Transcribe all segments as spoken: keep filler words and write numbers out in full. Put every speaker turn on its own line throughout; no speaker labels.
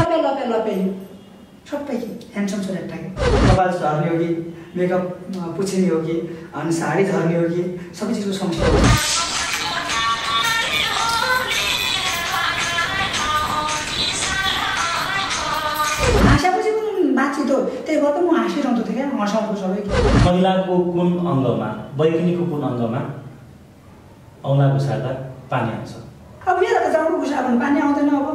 लपे लपे लपे सबै कि ह्यान्डसम छोरा टाके कपाल झर्ने हो कि मेकअप पुछिने हो कि अनि साडी झर्ने हो कि सबै चिजको समस्या हो हाँसेपछि पनि बातचित हो त्यही भएर त म हाँसिरहन्छु थिएँ क्या हँसाउँछु सबै
महिलाको कुन अङ्गमा वैज्ञानिकको कुन अङ्गमा औँला घुसार्दा पानी आउँछ
अब मेरो त जाउँ घुसा भने पानी आउँदैन अब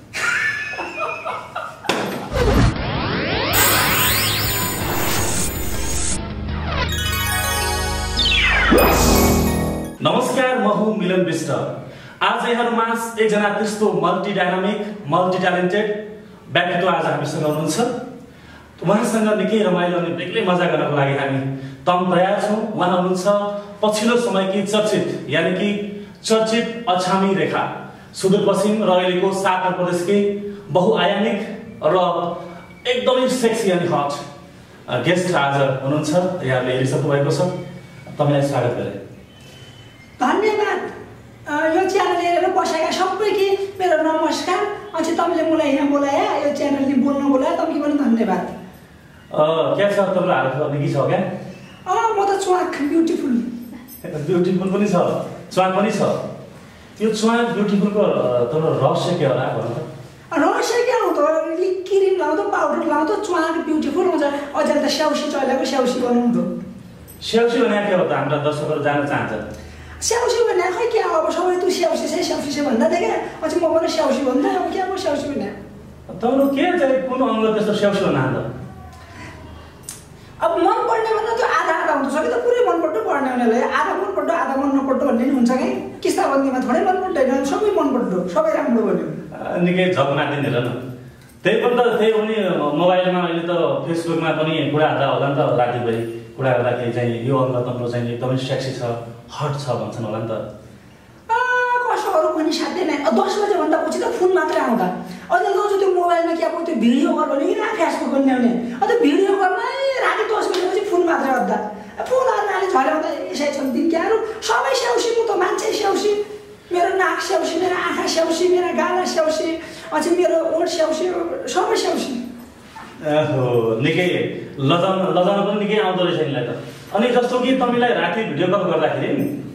नमस्कार म हुँ मिलन विष्ट आज यहाँहरुमा एकजना त्यस्तो मल्टी डायनामिक मल्टी ट्यालेन्टेड व्यक्तित्व आज हामीसँग हुनुहुन्छ उहाँसँग निकै रमाइलो अनि बेग्लै मजा गर्नको लागि हामी तम तयार छौं उहाँ हुनुहुन्छ पछिल्लो समयकी चर्चित यानी कि चर्चित अछामी रेखा सुदूरपश्चिम र अहिलेको सातमा प्रदेशकै बहुआयामिक र एकदमै सेक्सी अनि हट गेस्ट आज हुनुहुन्छ यहाँले हेरिसक्नु भएको छ तपाईलाई स्वागत गरे
धन्यवाद यो च्यानल हेरेर बसेका सबैकी मेरो नमस्कार अनि तपाईले मलाई यहाँ बोलाए यो च्यानलले बोल्न बोलाए तपाईलाई पनि धन्यवाद
अ के छ तपाईको हाल निकै छ क्या
अ म त च्वाक ब्युटिफुल
ब्युटिफुल पनि छ च्वाक पनि छ त्यो च्वाक ब्युटिफुलको तपाईको रहस्य के होला भन त
रहस्य के हो त क्रिम लाउँदा पाउडर लाउँदा च्वाक ब्युटिफुल हुन्छ अझै त स्याउसी चलेको स्याउसी बनाउँदो
स्याउसी भने के हो त हाम्रो दर्शकहरु जान्न चाहन्छ
स्याउसी भने खै के अब सबै तु स्याउसी छै स्याउसी छै भन्दा देखे अझै म पनि स्याउसी भन्दा अब के अब स्याउसी भने
तपाईहरु के चाहिँ कुन अङ्ग त्यस्तो स्याउसी भन्न हाल्दा
अब मन पर्ने भन्दा त्यो आधा आधा हुन्छ कि त पुरै मन पर्दो पर्ने हुनेले आधा मन पर्दो आधा मन नपर्दो भन्ने नि हुन्छ कि किस्ताबन्दीमा थोरै मन पर्दैन सबै मन पर्दो सबै राम्रो भन्यो
निकै झक मार्दिन हेर न त्यही पनि त त्यही पनि मोबाइलमा अहिले त फेसबुकमा पनि कुरा हाल्दा होला नि त रातिभरि कुरा गर्दाखेरि चाहिँ यो अङ्ग तम्रो चाहिँ एकदमै सेक्सी छ हट छ भन्छन् होला नि त
कसोहरू पनि साध्य नै दस बजे भन्दा पछि त फोन मात्रै आउँदा अहिले लौ त्यो मोबाइलमा के अब त्यो भिडियो कल भने कि फेसबुक पनि ल्याउने अन्त भिडियो कलमै राति दस बजेपछि फोन मात्रै आउँदा फोन आउनाले झऱ्याउँदा यसै छन् दिन क्याहरू सबै स्याउसी म त मान्छे स्याउसी मेरो नाक स्याउसी मेरो आँखा स्याउसी मेरो गाला स्याउसी अझै मेरो ओठ स्याउसी सबै स्याउसी
ओहो निकै लजाउन लजाउन पनि निकै आउँदो रहेछ यिनलाई त अनि जस्तो कि तपाईलाई राति भिडियो कल गर्दाखेरि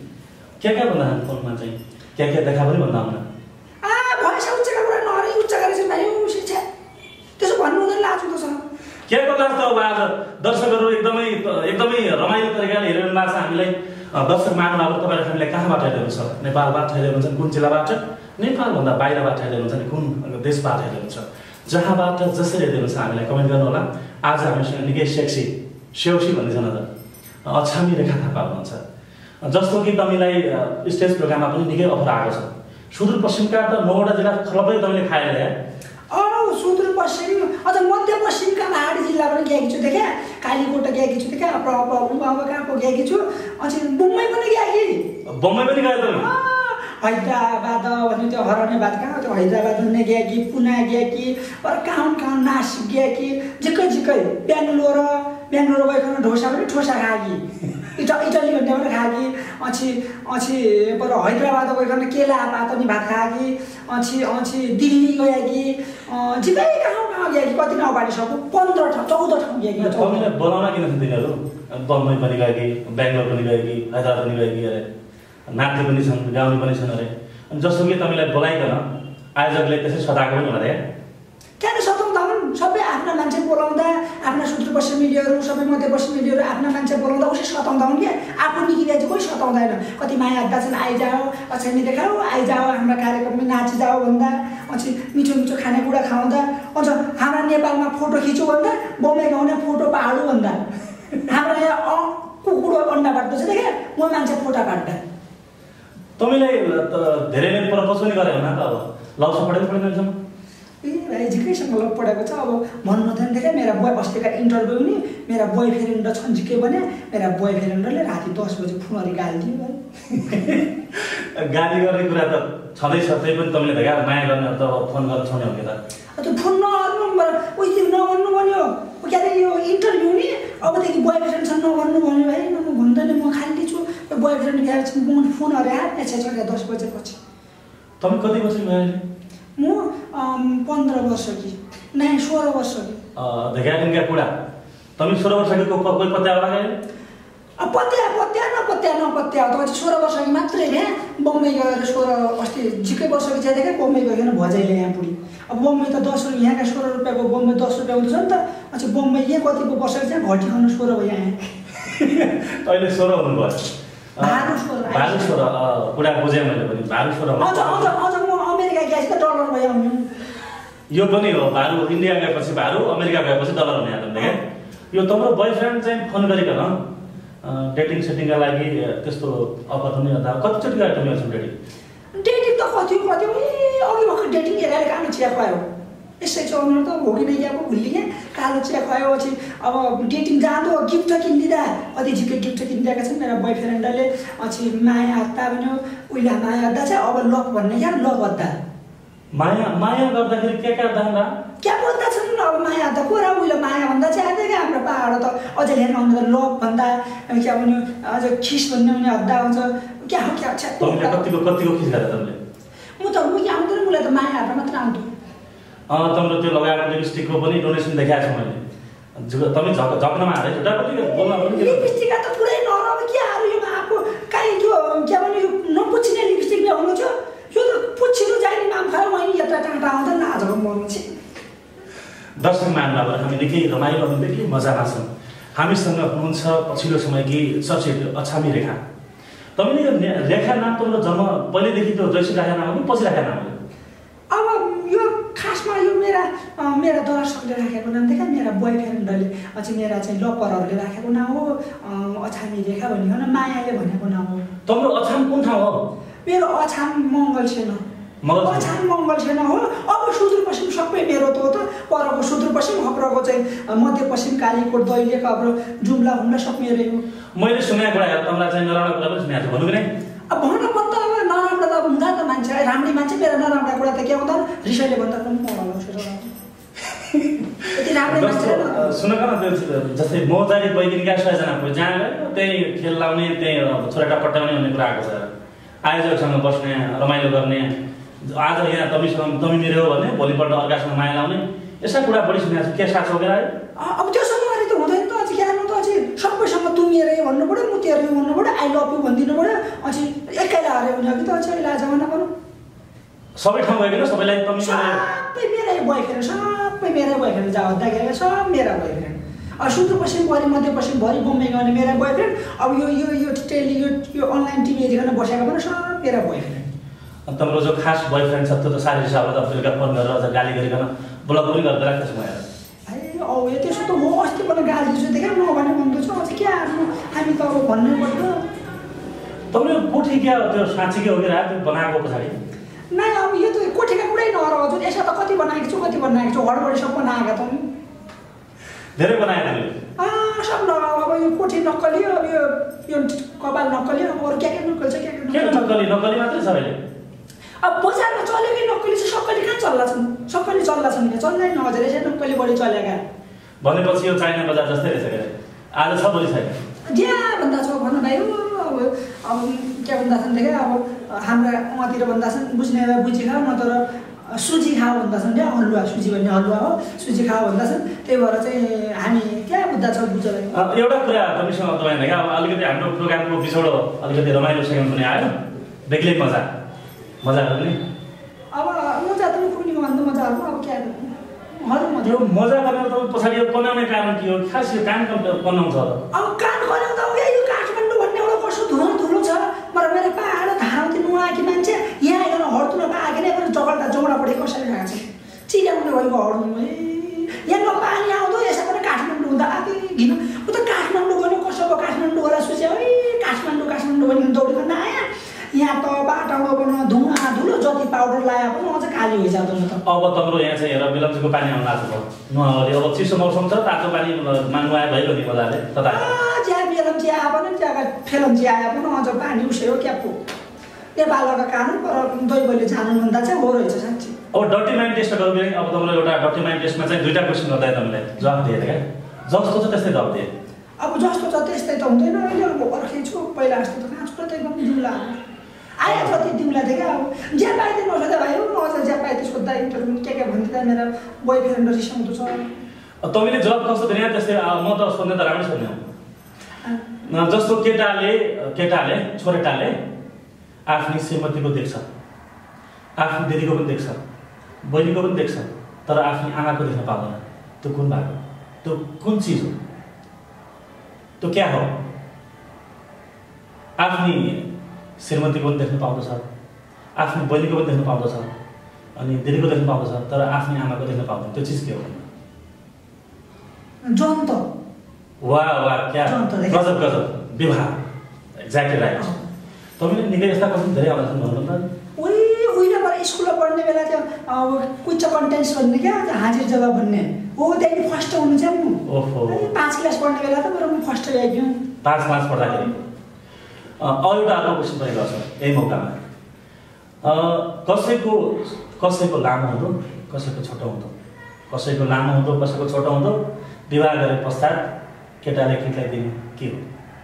के के भन्दा फोनमा चाहिँ के के देखा पनि भन्दा हुन्न
आ भएछ उच्चका कुरा नहरै उच्च गरेछ भाइ शिक्षा त्यसो भन्नु हुँदैन लाज हुँदो छ
के को लाज त अब आज दर्शकहरु एकदमै एकदमै रमाइलो तरिकाले हेरेर लाग्छ हामीलाई दर्शक महानुभावहरु तपाईहरु हामीलाई कहाँबाट हेर्नुहुन्छ नेपालबाट हेर्नुहुन्छ कुन जिल्लाबाट नेपाल भन्दा बाहिरबाट हेर्नुहुन्छ नि कुन देशबाट हेर्नुहुन्छ जहाँबाट जसरी हेर्नुहुन्छ हामीलाई कमेन्ट गर्नु होला आज हामीसँग निकै सेक्सी स्याउसी भन्ने छन् त अछामी रेखा थापा हुनुहुन्छ जस्तो कि तपाईलाई स्टेज प्रोग्राममा पनि निकै अफर आएको छ सुदूरपश्चिमका त नौवटा जिल्ला खलबै तपाईले खाएर ल्याए
अ सुदूरपश्चिम अझ मध्यपश्चिमका पहाडी जिल्ला पनि गएकी छु देखे कालीकोट गएकी छु देखे अब अब अब कहाँको गएकी छु अझ बम्बई पनि गएकी
बम्बई पनि गए त
हैदराबाद भन्ने त्यो हराउने बात कहाँ त्यो हैदराबाद भन्ने गएकी पुना गएकी अरू कहाँ कहाँ नासिक गएकी झिक्कै झिक्कै बेङ्गलोर बेङ्गलोर गइकन ढोसा पनि ठोसा खाएकी इटा इटली भन्ने पनि खाएकी अझै अझै पर हैदराबाद गइकन केला पात नि भात खाएकी अझै अझै दिल्ली गएकी झिक्कै कहाँ कहाँ गएकी कति नअगाडि सक्यो पन्ध्र ठाउँ चौध ठाउँ गएकी
तपाईँले बनाउन किन दिनहरू बम्बई पनि गएकी बेङ्गलोर पनि गएकी हैदराबाद पनि गएकी अरे नाच्ने पनि छन् गाउने पनि छन् अरे अनि जस्तो कि तपाईँलाई बोलाइकन आयोजकले त्यसै सताएको पनि होला
क्या सताउँदा पनि सबै आफ्ना मान्छे बोलाउँदा आफ्ना सुदूरपश्चिमेलीहरू सबै मध्यपश्चिमेलीहरू आफ्ना मान्छे बोलाउँदा उसै सताउँदा हुन् क्या आफू निकिँदा चाहिँ कोही सताउँदैन कति माया अड्डा छन् आइजाओ अछामी देखाऊ आइजाओ हाम्रो कार्यक्रममा नाचिजाओ भन्दा अझै मिठो मिठो खानेकुरा खुवाउँदा अझ हाम्रा नेपालमा फोटो खिचौँ भन्दा बम्बई गाउने फोटो पाडौँ भन्दा हाम्रो यहाँ कुकुरो अन्डा बाट्दो छ देखे म मान्छे फोटा बाट्दा
तपाईलाई धेरै नै प्रपोज पनि गरे होला त अब लभ पढेको पढेन
ए भाइ झिकैसँग लभ पढेको छ अब भन्नु हुँदैन देखे मेरा बोय अस्तिका इन्टरभ्यू नि मेरा बोय फ्रेन्ड छन् झिकै भने मेरा बोय फ्रेन्डले राति दस बजे फोनहरी गाली दियो भाइ
गाली गर्ने कुरा त छँदै छ त्यही पनि तपाईँले धेरै माया गर्ने त फोन गर्न छोड्ने हो कि त
त्यो फोन नगर्नु उयो त्यो नगर्नु भन्यो के अरे यो इन्टरभ्यू नि अबदेखि बोय फ्रेन्डसँग नगर्नु भन्यो भाइ म भन्दैन म खाली छु बोय फ्रेन्ड गएर चाहिँ म फोन अरे आएछ छ दस बजेपछि
तपाईँ कति बजे गयो
म म पन्ध्र वर्ष कि नै सोह्र वर्ष कि
देखा इनका कुरा तमी सोह्र वर्ष कि कोही पत्या होला गए
अब पत्या पत्या नपत्या नपत्या त चाहिँ सोह्र वर्ष कि मात्रै रे बम्बई गएर सोह्र अस्ति झिकै वर्ष कि चाहिँ देखा बम्बई गएर भजाइले यहाँ पुरी अब बम्बई त दस रुपियाँ यहाँका सोह्र रुपियाँको बम्बई दस रुपियाँ हुँदैछ नि त अझै बम्बई यहाँ कति पो वर्ष चाहिँ घटिखानु सोह्र भयो यहाँ
अहिले सोह्र हुनुभयो
भारू सोह्र
भारू सोह्र कुरा बुझेँ मैले पनि भारू सोह्र
अझ अझ अझ म अमेरिका गएपछि त डलर भयो आउनु
यो पनि हो भारू इन्डिया गएपछि भारू अमेरिका गएपछि डलर हुने हाल्नु क्या यो तपाईँको बोयफ्रेन्ड चाहिँ फोन गरिकन डेटिङ सेटिङका लागि त्यस्तो अफर हुने अन्त कतिचोटि गएर তুমি अछौ डेटिङ
डेटिङ त कति कति अघि भर्खर डेटिङ हेरेर कालो चिया खुवायो यसै चौन त भोगी नै गएको भुलिएँ कालो चिया खुवायो पछि अब डेटिङ जाँदो गिफ्ट किनिदिँदा कति झिकै गिफ्ट किनिदिएका छन् मेरो बोयफ्रेन्डले पछि माया हत्ता भन्यो उहिले माया हत्ता चाहिँ अब लभ भन्ने क्या लभ हत्ता
माया माया गर्दाखेरि के के गर्दा
क्या बोल्दा छन् अब माया हत्ता को र उहिले माया भन्दा चाहिँ आउँदै क्या हाम्रो पाहाड त अझै हेर्न आउँदा लभ भन्दा क्या भन्यो अझ खिस भन्ने भने हद्दा हुन्छ क्या हो क्या छ
तपाईँले कतिको कतिको खिस गर्दा तपाईँले
म त उही आउँदैन मलाई त माया हत्ता मात्र आउँथ्यो
अँ तपाईँले त्यो लगाएको लिपस्टिकको पनि डोनेसन देखाएको छु मैले तपाईँ झक झक्नमा हालेँ झुटा पनि बोल्न पनि
लिपस्टिक त पुरै नरम के अरू यो आएको काहीँ त्यो क्या भन्यो यो नपुच्छिने लिपस्टिक ल्याउनु छ यो त पुच्छिनु जाने नाम खायो मैले यता टाढा आउँदा नाजको मर्नु चाहिँ
दर्शक महानुभावहरू हामी निकै रमाइलो अनि निकै मजामा छौँ हामीसँग हुनुहुन्छ पछिल्लो समयकी चर्चित अछामी रेखा तपाईँले यो रेखा नाम तपाईँको जन्म पहिल्यैदेखि त्यो जैसी राखेको नाम हो कि पछि राखेको नाम हो
अब यो खासमा यो मेरा मेरा दर्शकले राखेको नाम देखा मेरा बोयफ्रेन्डले अझै मेरा चाहिँ लपरहरूले राखेको नाम हो अछामी रेखा भनिकन मायाले भनेको नाम हो
तपाईँको अछाम कुन ठाउँ हो
मेरो अछाम मङ्गल सेन अछाम मङ्गल सेन हो अब सुदूरपश्चिम सबै मेरो त हो त परको सुदूरपश्चिम खप्रको चाहिँ मध्यपश्चिम कालीकोट दैलेख अब जुम्ला हुम्ला सब मेरै हो
मैले सुनेको कुरा तपाईँलाई चाहिँ नराम्रो कुरा पनि सुनेको छु भन्नु कि
अब भन्नु पर्दा अब नराम्रो त अब हुँदा त मान्छे राम्री मान्छे मेरो नराम्रो कुरा त के आउँदा रिसाइले भन्दा पनि यति राम्रो मान्छे
सुन न जस्तै मौजारी बैगिनका सयजनाको जहाँ गयो त्यही खेल लाउने त्यही छोराटा पट्याउने भन्ने कुरा आएको छ आयोजकसँग बस्ने रमाइलो गर्ने आज यहाँ तपाईँसँग तमी मेरो हो भने भोलिपल्ट अर्कासँग माया लाउने यस्ता कुरा बढी सुनेको छु के साँचो हो
अब त्योसँग गरे त हुँदैन त अझै क्या त अझै सबैसँग तँ मेरै भन्नु पऱ्यो म तेरो भन्नु पऱ्यो आई लभ यु भनिदिनु पऱ्यो अझै एकैलाई हारे हुने कि त अझै अहिले जमाना भनौँ
सबै ठाउँ गइकन सबैलाई तमी
सबै मेरै बोयफ्रेन्ड सबै मेरै बोयफ्रेन्ड जा हद्दा गएर सब मेरा बोयफ्रेन्ड अब सुदूरपश्चिम भरि मध्यपश्चिम भरि बम्बई गउने मेरा बोयफ्रेन्ड अब यो यो यो टेली यो यो अनलाइन टिभी हेरिकन बसेको पनि सब मेरा बोयफ्रेन्ड
तपाईँको जो खास बोयफ्रेन्ड छ त्यो त साह्रै हिसाबले त बेलुका फोन गरेर अझ गाली गरिकन ब्लक पनि गर्दै राख्दैछु म
ए औ यो त्यसो त म अस्ति पनि गाली दिन्छु देखा नभने भन्दैछु अझै के आफ्नो हामी त अब भन्नु पर्छ
तपाईँको कोठी क्या त्यो साँच्ची के हो कि रात बनाएको पछाडि
नै अब यो त कोठीका कुरै नर हजुर यसो त कति बनाएको छु कति बनाएको छु हडबडी सब बनाएका त
धेरै बनाएको मैले
अँ सब न अब यो कोठी नक्कली अब यो यो कपाल नक्कली अब अरू क्या के नक्कली छ क्या
के नक्कली नक्कली मात्रै छ अहिले
अब बजारमा चल्यो कि नक्कली चाहिँ सक्कली कहाँ चल्ला छन् सक्कली चल्ला छन् क्या चल्दैन हजुर यसै नक्कली बढी चलेका
भनेपछि यो चाइना बजार जस्तै रहेछ क्या आज छ भोलि छैन
ज्या भन्दा छ भन्नु भाइ अब अब के भन्दा छन् देखा अब हाम्रा उहाँतिर भन्दा छन् बुझ्ने बुझी खाऊ न तर सुजी खाऊ भन्दा छन् क्या हलुवा सुजी भन्ने हलुवा हो सुजी खाऊ भन्दा छन् त्यही भएर चाहिँ हामी क्या बुझ्दा छ बुझ्छ
एउटा कुरा तपाईँसँग तपाईँ क्या अब अलिकति हाम्रो प्रोग्रामको बिचौडो अलिकति रमाइलो सेकेन्ड पनि आयो बेग्लै मजा मजा गर्ने
अब मजा त पुग्ने भन्दा मजा हो अब क्या
यो मजा गरेर तपाईँ पछाडि यो बनाउने कारण के हो खास यो कान बनाउँछ
अब कान बनाउँदा यो काठमाडौँ भन्ने एउटा कस्तो धुलो धुलो छ तर मेरो पाहाड धाराउति नुहाएकी मान्छे यहाँ आएर हड्तु नपाएकी नै पनि जगल्दा जौडापट्टि कसरी खाएको छ चिराउने भएको हड्नु यहाँ न पानी आउँदो यसो पनि काठमाडौँ हुँदा आफै घिन उ त काठमाडौँ गयो कसो काठमाडौँ होला सोचे है काठमाडौँ काठमाडौँ भने दौडिकन आयो यहाँ त बाटाबाट पनि धुवा धुलो जति पाउडर लगाए पनि अझ काली भइजाँदैन त
अब तपाईँको यहाँ चाहिँ हेर बिलम्चीको पानी आउनु लाग्छ भयो नुहावली अब चिसो मौसम छ तातो पानी नुहाए भइगयो नि मजाले तता
चिया बेलम्ची आए पनि त्यहाँ फेलम्ची आए पनि अझ पानी उसेयो क्या पो नेपालका कानुन तर दैवले जानुभन्दा चाहिँ हो रहेछ साँच्ची
अब डटी माइन्ड टेस्ट गरौँ कि अब तपाईँले एउटा डटी माइन्ड टेस्टमा चाहिँ दुईवटा क्वेसन गर्दा तपाईँलाई जवाफ दिएर क्या जस्तो छ त्यस्तै जवाफ दिए
अब जस्तो छ त्यस्तै त हुँदैन अहिले अब पर्खेछु पहिला जस्तो त कहाँ छु त एकदम जुम्ला आयो जति दिउँला थियो क्या अब जे पाए त्यो नसोध्दा भयो म अझ जे पाए त्यो सोद्धा इन्टरभ्यू के के भन्दै मेरो बोयफ्रेन्ड रिसाउँदो छ
तपाईँले जब कस्तो दिने त्यस्तै म त सोध्ने त राम्रै सोध्ने हो जस्तो केटाले केटाले छोरेटाले आफ्नो श्रीमतीको देख्छ आफ्नो दिदीको पनि देख्छ बहिनीको पनि देख्छ तर आफ्नो आमाको देख्न पाउँदैन त्यो कुन भएको त्यो कुन चिज हो त्यो क्या हो आफ्नो श्रीमतीको पनि देख्न पाउँदछ आफ्नो बहिनीको पनि देख्न पाउँदछ अनि दिदीको देख्न पाउँदछ तर आफ्नो आमाको देख्न पाउँदैन त्यो चिज के हो
जन्त
वाह वाह क्या गजब गजब विवाह एक्ज्याक्टली राइट तपाईँले निकै यस्ता कति धेरै आउँछन् भन्नु त
उही उहिलेबाट स्कुलमा पढ्ने बेला त्यो अब कुच्च कन्टेन्ट्स भन्ने क्या हाजिर जवाब भन्ने हो त्यहाँदेखि फर्स्ट हुनु चाहिँ म
ओहो
पाँच क्लास पढ्ने बेला त मेरो म फर्स्ट आइदिउँ
पाँच क्लास पढ्दाखेरि अरू एउटा अर्को क्वेसन पनि गर्छ यही मौकामा कसैको कसैको लामो हुँदो कसैको छोटो हुँदो कसैको लामो हुँदो कसैको छोटो हुँदो विवाह गरे पश्चात केटाले केटीलाई दिने के हो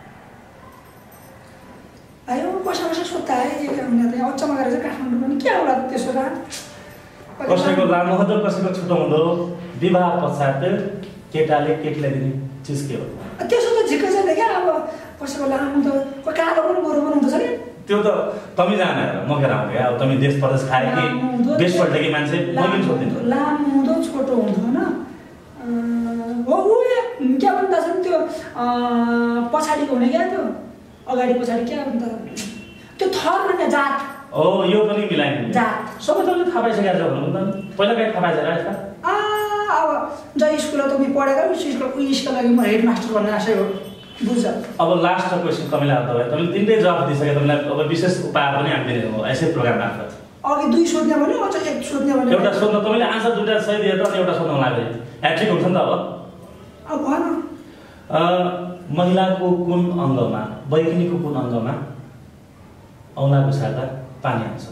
आयो पैसा पैसा सोध्दा है अचम्म गरेर चाहिँ काठमाडौँ पनि के होला त्यसो र
कसैको लामो हुँदो कसैको छोटो हुँदो विवाह पश्चात केटाले केटीलाई दिने चिज के हो
त्यसो त झिक्कै छैन क्या अब कसैको लामो हुँदो कालो पनि गोरो पनि हुँदछ कि त्यो
त तपाईँ जाने म के राम्रो क्या अब तपाईँ देश प्रदेश खाए कि देशपल्ट कि मान्छे म पनि सोध्दिनँ
लामो हुँदो छोटो हुँदो होइन हो ऊ क्या भन्दा छ नि त्यो पछाडिको हुने क्या त्यो अगाडि पछाडि क्या भन्दा त्यो थर भन्ने जात
ओ यो पनि मिलाइदिनु
जात
सबै तपाईँले थाहा पाइसकेर छ भन्नु त पहिला कहीँ थाहा पाइसकेर यस्ता
आ अब जहाँ स्कुलमा तपाईँ पढेर स्कुल उयसको लागि म हेड मास्टर भन्ने आशय हो बुझ
अब लास्ट क्वेसन तपाईँले आउँदा भयो तपाईँले तिनटै जवाफ दिइसके तपाईँलाई अब विशेष उपहार पनि हामी दिने हो यसै प्रोग्राम मार्फत
अघि दुई सोध्ने भन्यो अझ एक सोध्ने भन्यो
एउटा सोध्न तपाईँले आन्सर दुईवटा सही दिएर त एउटा सोध्न लाग्यो ह्याट्रिक हुन्छ नि त अब
अब भन
महिलाको कुन अङ्गमा बैकिनीको कुन अङ्गमा औँला घुसार्दा पानी आउँछ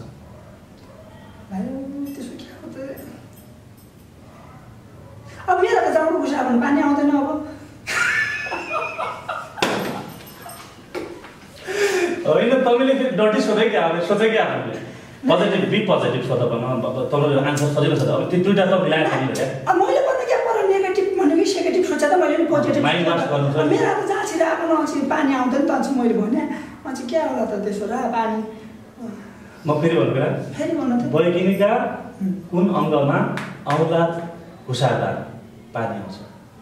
अब मेरो त जाउँ घुसा भने पानी आउँदैन अब
होइन तपाईँले फेरि डटी सोधै क्या अब सोधै क्या हामीले पोजिटिभ बी पोजिटिभ सोध भन तपाईँको आन्सर सजिलो छ त अब त्यो दुईवटा त मिलाएर सजिलो क्या
अब मैले भन्दा क्या पर नेगेटिभ भन्यो कि सेगेटिभ सोचे त मैले पनि पोजिटिभ
माइन्ड वास गर्नु छ
मेरो त जहाँ छिराएको नछि पानी आउँदैन त चाहिँ मैले भने अझै के होला त त्यसो र पानी
म फेरि भन्नु बेला
फेरि भन्नु त
बैकिनीका कुन अङ्गमा औँला घुसार्दा पानी आउँछ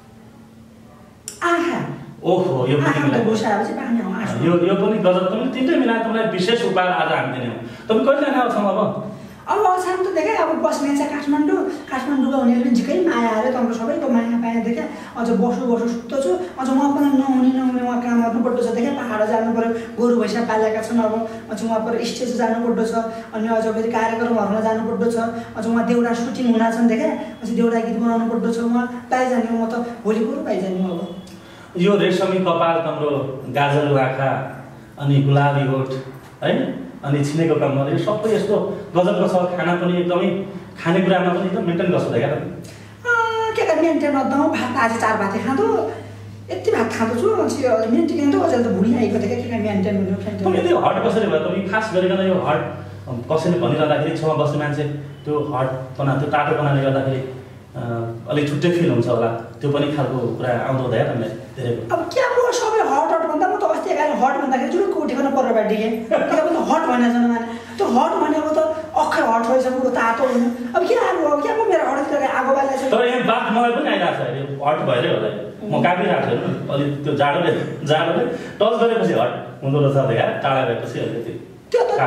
आँखा
ओहो यो पनि मिलाएर
घुसाएपछि पानी आउँछ
यो यो पनि गजब तपाईँले तिनटै मिलाएर तपाईँलाई विशेष उपहार आज हामी दिने हो तपाईँ कहिले जाने आउँछौँ अब
अब अवसर त देखेँ अब बस्ने छ काठमाडौँ काठमाडौँको हुनेहरू पनि झिकै माया आयो तपाईँको सबैको माया पाया देखेँ अझ बसु बसु सुत्तो छु अझ म पनि नहुने नहुने उहाँ काम गर्नुपर्दो छ देखेँ पाहाड जानु पऱ्यो गोरु भैँसा पालेका छन् अब अझ उहाँ पर स्टेज जानुपर्दो छ अनि अझ फेरि कार्यक्रमहरूमा जानुपर्दो छ अझ उहाँ देउडा सुटिङ हुना छन् देखेँ अझ देउडा गीत बनाउनु पर्दो छ उहाँ पाइजाने म त भोलि कुरो पाइजाने अब
यो रेशमी कपाल तम्रो गाजल आँखा अनि गुलाबी होठ है अनि छिनेको काम यो सबै यस्तो गजबको छ खाना पनि एकदमै खानेकुरामा पनि एकदम मेन्टेन गर्छ क्या
के का मेन्टेन गर्दा भात आज चार भात खाँदो यति भात खाँदो छु मेन्टेन खाँदो अझै त भुँडी आएको थियो के का मेन्टेन हुनु
तपाईँ त्यो हट कसरी भयो तपाईँ खास गरिकन यो हट कसैले भनिरहँदाखेरि छेउमा बस्ने मान्छे त्यो हट बना त्यो टाटो बनाले गर्दाखेरि अलिक छुट्टै फिल हुन्छ होला त्यो पनि खालको कुरा आउँदो हुँदैन तपाईँलाई धेरै
अब के अब सबै हट हट भन्दा म त अस्ति एघार हट भन्दाखेरि जुन उठेको पर्र बाटिएँ किनभने हट भनेको छैन माने त्यो हट भनेको त अखर हट रहेछ कुरो तातो हुनु अब के आगो अब क्या मेरो हटतिर आगो बालेको छ
तर यहाँ बात मलाई पनि आइरहेको छ अहिले हट भएरै होला म कापिरहेको छु अलिक त्यो जाडोले जाडोले टच गरेपछि हट हुँदो रहेछ देखा टाढा गएपछि अलिकति
त्यो त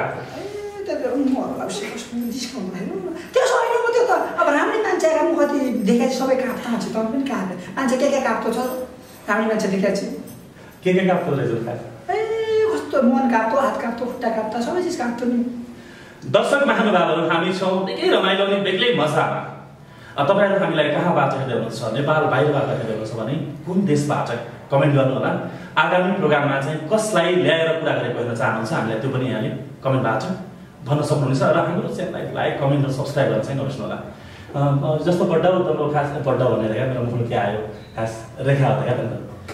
त्यसो होइन म त्यो त अब राम्रै मान्छे आएर म कति देखाएको छु सबै काप्ता हुन्छ तपाईँ पनि काप्यो मान्छे के के काप्तो छ राम्रै मान्छे देखाएको छु
के के काप्तो रहेछ
ए कस्तो मन काप्तो हात काप्तो खुट्टा काप्ता सबै चिज काप्तो नि
दर्शक महानुभावहरू हामी छौँ निकै रमाइलो नि बेग्लै मजामा तपाईँहरू हामीलाई कहाँबाट हेर्दै हुनुहुन्छ नेपाल बाहिरबाट हेर्दै हुनुहुन्छ भने कुन देशबाट कमेन्ट गर्नु होला आगामी प्रोग्राममा चाहिँ कसलाई ल्याएर कुरा गरेको हेर्न चाहनुहुन्छ हामीलाई त्यो पनि यहाँले कमेन्टबाट भन्न सक्नुहुनेछ र हाम्रो च्यानललाई लाइक कमेन्ट र सब्सक्राइब गर्न चाहिँ नबिर्सनु होला जस्तो बड्डा तपाईँको खास बड्डा भनेर क्या मेरो मुखमा के आयो खास रेखा हो क्या त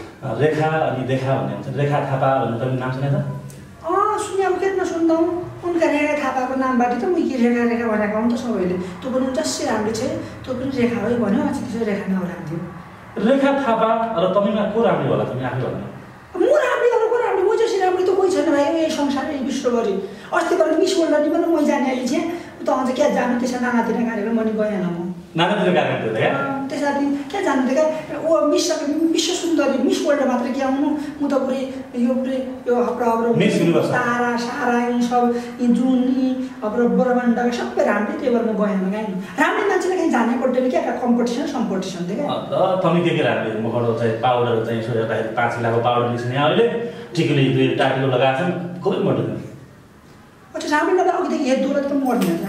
रेखा अनि देखा भन्ने हुन्छ रेखा थापा भन्ने तपाईँ नाम सुने त
अँ सुने अब के नसुन्दा उनका रेखा थापाको नामबाट त मुई रेखा रेखा भनेको हो नि त सबैले त्यो पनि जसै राम्रो छ त्यो पनि रेखा हो भन्यो अझै त्यसो रेखा नराम्रो
रेखा थापा र तपाईँमा को राम्रो होला तिमी आफै भन्नु
म राम्रो अरू को राम्रो म जसरी राम्रो त कोही छैन भाइ यो संसार यो विश्वभरि अस्ति गर्नु मिस वर्ल्ड पनि म जाने अहिले चाहिँ त अझ क्या जानु त्यसमा नानातिर कार्यक्रम पनि गएन म
नानातिर कार्यक्रम थियो
त्यसमा क्या जानु थियो क्या ओ मिस विश्व सुन्दरी मिस वर्ल्ड मात्र के आउनु म त पुरै यो पुरै यो हाम्रो तारा सारा यी सब यी जुन यी हाम्रो ब्रह्माण्ड सबै राम्रै त्यही भएर म गएन गाइन राम्रै मान्छेले कहीँ जानै पर्दैन क्या कम्पिटिसन सम्पिटिसन थियो क्या
तपाईँ के के राम्रै मखडो चाहिँ पाउडर चाहिँ सोधेर पाँच किलोको पाउडर निस्किने अहिले टिकली टाटिलो लगाएको छन् खुबै मोटो
अच्छा राम्रै नभए अघिदेखि हेर्दो त मर्दैन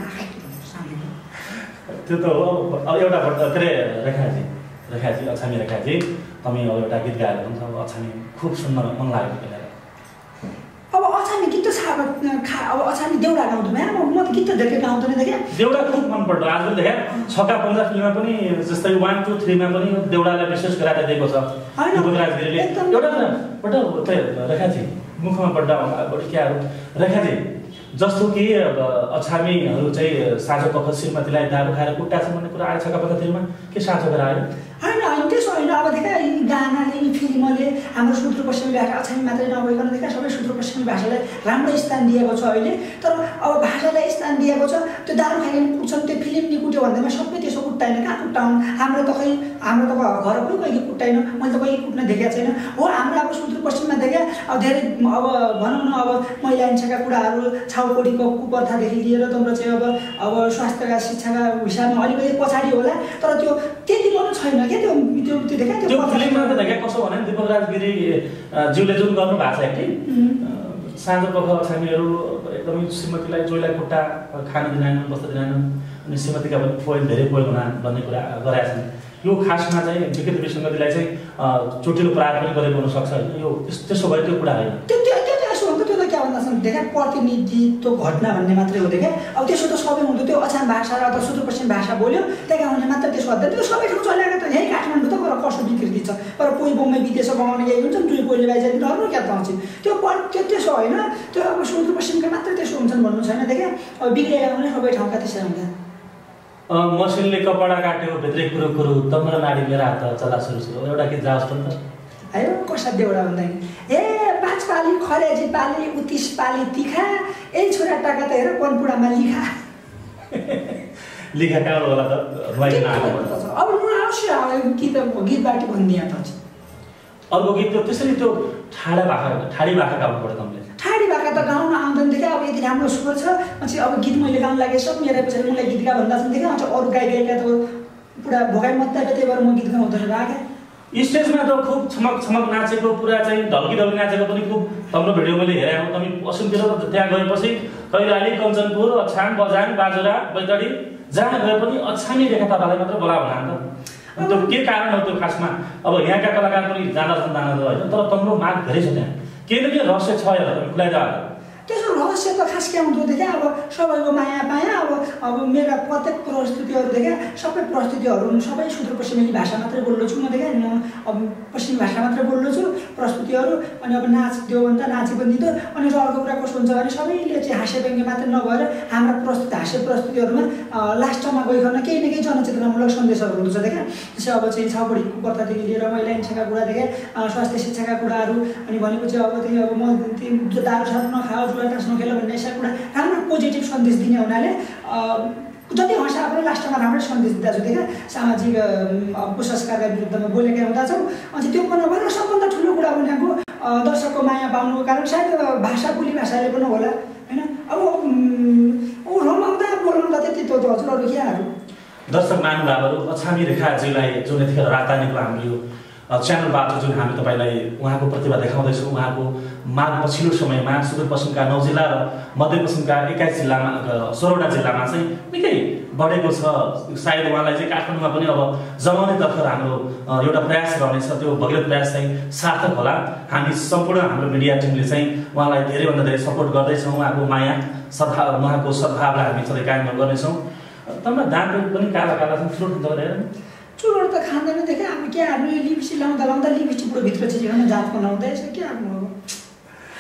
त्यो त हो अब एउटा के अरे रेखाजी रेखाजी अछामी रेखाजी तपाईँ अब एउटा गीत गाएर हुन्छ अब अछामी खुब सुन्न मन लाग्यो बेला
अब अछामी गीत त खा अब अछामी देउडा गाउँदैन म त गीत त धेरै गाउँदैन देखेँ
देउडा खुब मन पर्छ आज पनि देखेँ छक्का पन्जा फिल्ममा पनि जस्तै वान टू थ्रीमा पनि देउडालाई विशेष गरेर दिएको छ राजगिरीले एउटा एउटा रेखाजी मुखमा बड्डा बढी क्याहरू रेखाजी जस्तो कि अब अछामीहरू चाहिँ साँझ पख श्रीमतीलाई दारू खाएर कुट्टा छ भन्ने कुरा आएछ छक्का फिल्ममा के साँझो गरेर आयो
होइन होइन त्यसो होइन अब देखा यी गानाले यी फिल्मले हाम्रो सुदूरपश्चिमी भाषा अछामी मात्रै नभइकन देखा सबै सुदूरपश्चिमी भाषालाई राम्रो स्थान दिएको छ अहिले तर अब भाषालाई स्थान दिएको छ त्यो दारू खाएर कुट्छन् त्यो फिल्म नि कुट्यो भन्दैमा सबै त्यसो कुट्टाइन कहाँ कुट्टाउनु हाम्रो त खै हाम्रो त घर पनि कहिले कुट्टाइन मैले त कहिले कुट्न देखेको छैन हो हाम्रो अब सुदूरपश्चिममा देखेँ अब धेरै अब भनौँ न अब महिला हिंसाका कुराहरू छाउकोडीको कुप्रथादेखि लिएर तपाईँको चाहिँ अब अब स्वास्थ्यका शिक्षाका हिसाबमा अलिकति पछाडि होला तर त्यो त्यति पनि छैन क्या त्यो त्यो त्यो देखा
त्यो फिल्ममा त देखा कसो भने दीपक राजगिरी ज्यूले जुन गर्नु भएको छ एक्टिङ साँझ पख अछामीहरू एकदमै श्रीमतीलाई जोइलाई खुट्टा खान दिँदैन बस्न दिँदैन अनि श्रीमतीका पनि पोइल धेरै पोइल हुना भन्ने कुरा गरेका छन् यो खासमा चाहिँ विकृत विसङ्गतिलाई चाहिँ चोटिलो प्रहार पनि गरेको हुनसक्छ होइन यो त्यसो भए त्यो कुरा होइन
त्यो त्यो त्यो त्यसो हुन्छ त्यो त के भन्दा देखा प्रतिनिधित्व घटना भन्ने मात्रै हो देखा अब त्यसो त सबै हुँदो त्यो अछाम भाषा र अथवा सुदूरपश्चिम भाषा बोल्यो त्यहाँ हुने मात्र त्यसो गर्दा त्यो सबै ठाउँ चलेको त यहीँ काठमाडौँ त गएर कसो विकृति छ तर कोही बम्बई विदेश बनाउने यही हुन्छ दुई कोहीले बाइजातिर अरू क्या त आउँछ त्यो त्यो त्यसो होइन त्यो अब सुदूरपश्चिमका मात्रै त्यसो हुन्छन् भन्नु छैन देखा अब बिग्रेका हुने सबै ठाउँका त्यसै हुन्छ
मसिनले कपडा काट्यो भित्रै कुरो कुरो तम्र नाडी मेरा हात चला सुरु सुरु एउटा गीत जाओस् पनि त
आयो कसा देउडा भन्दाखेरि ए पाँच पाली खरेजी पाली उतिस पाली तिखा ए छोरा टाका त हेर पनपुडामा लिखा
लिखा कहाँ होला त रुवाई नआएको
अब म अवश्य गीत गीतबाट भनिदिएँ त
अर्को गीत त्यो त्यसरी त्यो ठाडा भाका ठाडी भाका गाउनु पर्यो तपाईँले
ठाडी भाका त गाउन आउँदैन देखा अब यति राम्रो स्वर छ पछि अब गीत मैले गाउन लागेको छ मेरो पछाडि मलाई गीत गा भन्दा देखा अझ अरू गाई गायिका त पुरा भोगाइ मत्ता त्यही भएर म गीत गाउँदैन राखेँ
स्टेजमा त खुब छमक छमक नाचेको पुरा चाहिँ ढल्की ढल्की नाचेको पनि खुब तम्रो भिडियो मैले हेरेँ अब तपाईँ पश्चिमतिर त्यहाँ गएपछि कैलाली कञ्चनपुर अछाम बजाङ बाजुरा बैतडी जहाँ गए पनि अछामी रेखा थापालाई मात्र बोला भना त त्यो के कारण हो त्यो खासमा अब यहाँका कलाकार पनि जाँदछन् जाँदा होइन तर तम्रो माग धेरै छ त्यहाँ केही न केही रहस्य छ होला तपाईँ खुलाइदा
त्यसो रहस्य त खास के हुँदो देखा अब सबैको माया पाएँ अब अब मेरा प्रत्येक प्रस्तुतिहरू देखा सबै प्रस्तुतिहरू सबै सुदूरपश्चिमेली भाषा मात्रै बोल्नु छु म देखा म अब पश्चिमी भाषा मात्रै बोल्नु छु प्रस्तुतिहरू अनि अब नाच दियो भने त नाची पनि दिँदो अनि अर्को कुरा कस्तो हुन्छ भने सबैले चाहिँ हास्य व्यङ्ग्य मात्रै नभएर हाम्रा प्रस्तुति हास्य प्रस्तुतिहरूमा लास्टमा गइकन केही न केही जनचेतनामूलक सन्देशहरू हुन्छ देखा त्यसै अब चाहिँ छाउपडी कुप्रथादेखि लिएर महिला हिंसाका कुरा देखा स्वास्थ्य शिक्षाका कुराहरू अनि भनेपछि अब त्यही अब म दारू सारू नखाओ जुवा टाँस नखेल भन्ने यस्ता कुरा राम्रो पोजिटिभ सन्देश दिने हुनाले जति हँसा पनि लास्टमा राम्रै सन्देश दिँदा छु देखा सामाजिक कुसंस्कारका विरुद्धमा बोलेका हुँदा छौँ अनि त्यो पनि नभएर सबभन्दा ठुलो कुरा भनेको दर्शकको माया पाउनुको कारण सायद भाषा बोली भाषाले पनि होला होइन अब ऊ रमाउँदा बोलाउँदा त्यति त हजुरहरू क्याहरू
दर्शक महानुभावहरू अछामी रेखाजीलाई जुन यतिखेर राजधानीको हाम्रो च्यानलबाट जुन हामी तपाईँलाई उहाँको प्रतिभा देखाउँदैछौँ उहाँको माग पछिल्लो समयमा सुदूरपश्चिमका नौ जिल्ला र मध्यपश्चिमका एक्काइस जिल्लामा सोह्रवटा जिल्लामा चाहिँ निकै बढेको छ सायद उहाँलाई चाहिँ काठमाडौँमा पनि अब जमाउनेतर्फ हाम्रो एउटा प्रयास रहनेछ त्यो भगीरथ प्रयास चाहिँ सार्थक होला हामी सम्पूर्ण हाम्रो मिडिया टिमले चाहिँ उहाँलाई धेरैभन्दा धेरै सपोर्ट गर्दैछौँ उहाँको माया सद्भाव उहाँको सद्भावलाई हामी सधैँ कायम गर्नेछौँ तपाईँ दाँत पनि काला काला छन् ठुलो ठुलो हेर
चुरोट त खाँदैन देखा हामी के हामी लिपस्टिक लाउँदा लाउँदा लिपस्टिक पुरो भित्र चाहिँ जात बनाउँदै छ के आफ्नो अब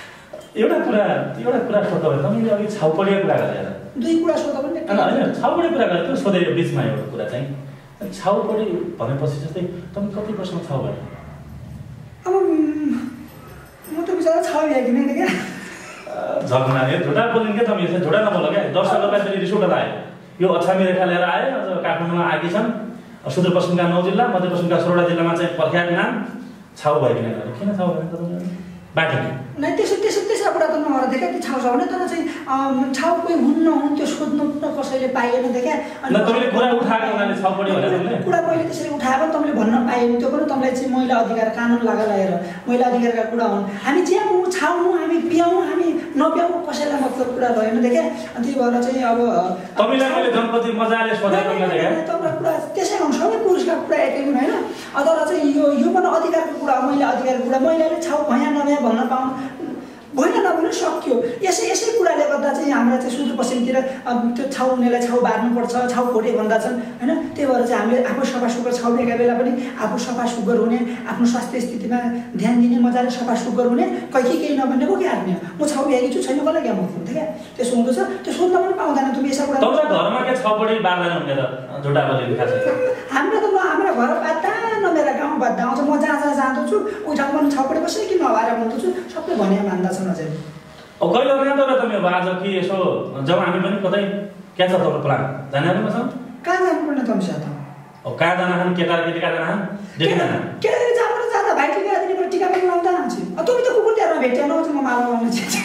एउटा कुरा एउटा कुरा सोध्दा भयो तपाईँले अघि छाउपडीको कुरा गरेर
दुई कुरा सोध्दा पनि
होइन छाउपडी कुरा गरेर त्यो सोधेर बिचमा एउटा कुरा चाहिँ छाउपडी भनेपछि जस्तै तपाईँ कति वर्षमा छाउ भयो
अब म त बिचरा छाउ भ्याएको नै क्या
झगडा यो झुटा बोलिन् क्या तपाईँ यसरी झुटा नबोल क्या दर्शकहरूलाई फेरि रिस उठेर आयो यो अछामी रेखा लिएर आयो अझ काठमाडौँमा आएकी छन् सुदूरपश्चिमका नौ जिल्ला मध्यपश्चिमका सोह्र जिल्लामा चाहिँ प्रख्यात नाम छाउ भएको नै किन छाउ भयो तपाईँ बाटो
नै त्यसो त्यसो त्यसो कुरा त नगर देखा त्यो छाउ छ भने तर चाहिँ छाउ कोही हुन्न हुन् त्यो सोध्नु कसैले पाइएन देखा
अनि तपाईँले कुरा उठाएको हुनाले छाउपडी भनेर
कुरा पहिले त्यसरी उठाएको तपाईँले भन्न पाएन त्यो पनि तपाईँलाई चाहिँ महिला अधिकार कानुन लगाएर महिला अधिकारका कुरा हुन् हामी ज्याउँ छाउँ हामी पियाउँ हामी नपियाउँ कसैलाई मतलब कुरा भएन देखा अनि त्यही भएर चाहिँ अब
तपाईँलाई मैले जनपति मजाले सोधेको
तपाईँलाई कुरा त्यसै गर्नु सबै पुरुषका कुरा एकै हुन् होइन तर चाहिँ यो यो पनि अधिकारको कुरा हो महिला अधिकारको कुरा महिलाले छाउ भया नभया भन्न पाउँ भएन नभनु सक्यो यसै यसै कुराले गर्दा चाहिँ हाम्रा चाहिँ सुदूरपश्चिमतिर त्यो छाउ हुनेलाई छाउ बार्नुपर्छ छाउ खोटे भन्दा छन् होइन त्यही भएर चाहिँ हामीले आफू सफा सुग्घर छाउ दिएका बेला पनि आफू सफा सुग्घर हुने आफ्नो स्वास्थ्य स्थितिमा ध्यान दिने मजाले सफा सुग्घर हुने कहीँ केही नभन्ने को क्या हार्ने म छाउ भ्याएकी छु छैन कसलाई क्या म थियो क्या त्यसो हुँदो छ त्यो सोध्न पनि पाउँदैन तिमी यसो कुरा
घरमा के छाउपडी बार्दैन भनेर झुटा बोलेको खास
हाम्रो त म हाम्रो घर बाध्दा न मेरा गाउँ बाध्दा आउँछ म जहाँ जहाँ जाँदछु उही ठाउँमा पनि छाउपडी कसै किन नभएर भन्दैछु सबै भने मान्दछ नजर
अब कहिले यहाँ त तपाईँ अब आज कि यसो जब हामी पनि कतै क्या छ तपाईँको प्लान जाने मसँग
कहाँ जानुपर्ने तपाईँ साथ
अब कहाँ जाना खान् केटा केटी कहाँ जाना खान् देखिँदैन
केटाले जानु जाँदा भाइ टिका दिने टिका पनि लाउँदा हुन्छ अब तपाईँ त कुकुर तिहारमा भेट्यो न म माला लाउनु